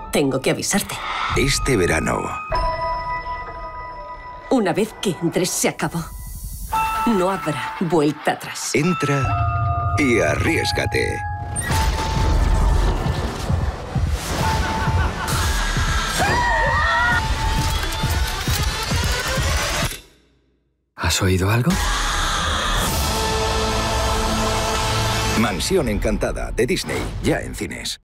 Tengo que avisarte. Este verano. Una vez que entres, se acabó. No habrá vuelta atrás. Entra y arriésgate. ¿Has oído algo? Mansión Encantada de Disney, ya en cines.